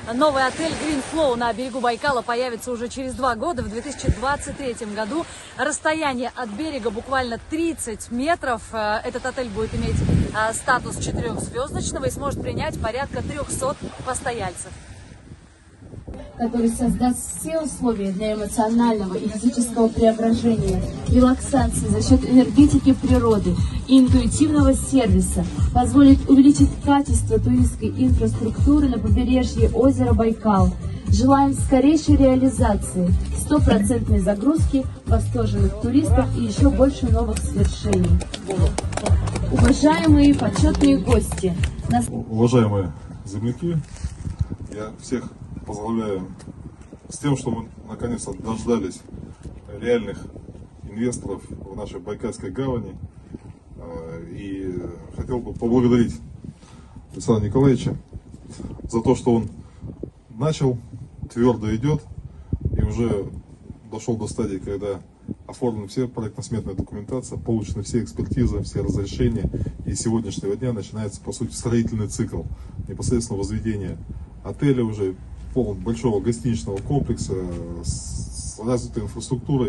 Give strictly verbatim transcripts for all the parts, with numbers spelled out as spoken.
Новый отель Green Flow на берегу Байкала появится уже через два года, в две тысячи двадцать третьем году. Расстояние от берега буквально тридцать метров. Этот отель будет иметь статус четырехзвездочного и сможет принять порядка трехсот постояльцев. Который создаст все условия для эмоционального и физического преображения, релаксации за счет энергетики природы и интуитивного сервиса, позволит увеличить качество туристской инфраструктуры на побережье озера Байкал. Желаем скорейшей реализации, стопроцентной загрузки, восторженных туристов и еще больше новых свершений. Уважаемые почетные гости! Нас... Уважаемые земляки, я всех поздравляю с тем, что мы наконец-то дождались реальных инвесторов в нашей Байкальской гавани. И хотел бы поблагодарить Александра Николаевича за то, что он начал, твердо идет и уже дошел до стадии, когда оформлена все проектно-сметная документация, получены все экспертизы, все разрешения. И с сегодняшнего дня начинается, по сути, строительный цикл непосредственно возведения отеля уже, большого гостиничного комплекса с развитой инфраструктурой,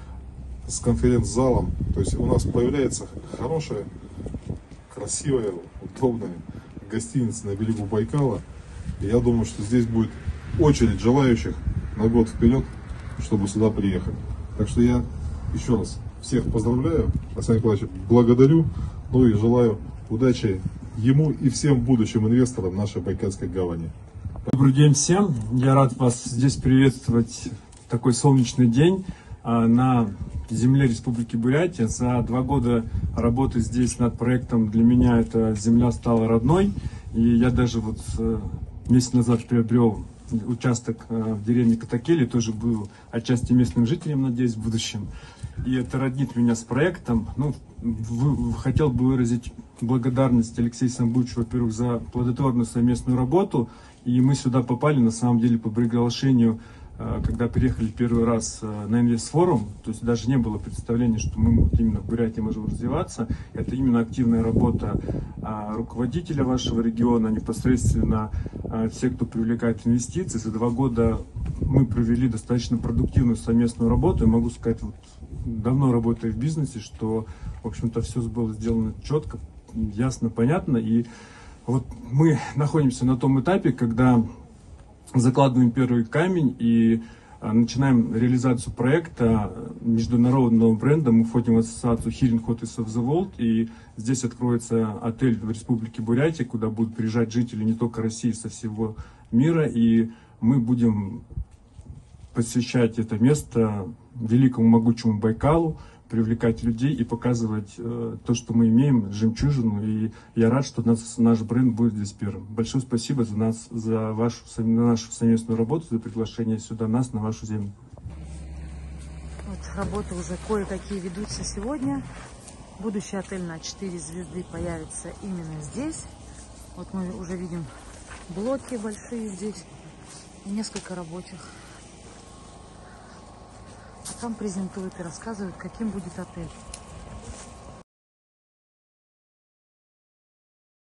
с конференц-залом. То есть у нас появляется хорошая, красивая, удобная гостиница на берегу Байкала. И я думаю, что здесь будет очередь желающих на год вперед, чтобы сюда приехать. Так что я еще раз всех поздравляю, Александр Николаевич, благодарю, ну и желаю удачи ему и всем будущим инвесторам нашей Байкальской гавани. Добрый день всем! Я рад вас здесь приветствовать в такой солнечный день на земле Республики Бурятия. За два года работы здесь над проектом для меня эта земля стала родной. И я даже вот месяц назад приобрел участок в деревне Катакели, тоже был отчасти местным жителем, надеюсь, в будущем. И это роднит меня с проектом. Ну, в, в, хотел бы выразить благодарность Алексею Самбуевичу, во-первых, за плодотворную совместную работу. И мы сюда попали, на самом деле, по приглашению, когда приехали первый раз на инвестфорум. То есть даже не было представления, что мы вот именно в Бурятии можем развиваться. Это именно активная работа руководителя вашего региона, непосредственно все, кто привлекает инвестиции. За два года мы провели достаточно продуктивную совместную работу. И могу сказать, вот, давно работаю в бизнесе, что, в общем-то, все было сделано четко, ясно, понятно. И вот мы находимся на том этапе, когда закладываем первый камень и начинаем реализацию проекта международного бренда. Мы входим в ассоциацию Healing Hotels of the World, и здесь откроется отель в Республике Бурятия, куда будут приезжать жители не только России, со всего мира, и мы будем посвящать это место великому могучему Байкалу, привлекать людей и показывать э, то, что мы имеем, жемчужину. И я рад, что нас, наш бренд будет здесь первым. Большое спасибо за нас, за вашу, за нашу совместную работу, за приглашение сюда нас, на вашу землю. Вот работы уже кое-какие ведутся сегодня. Будущий отель на четыре звезды появится именно здесь. Вот мы уже видим блоки большие здесь и несколько рабочих. А там презентуют и рассказывают, каким будет отель.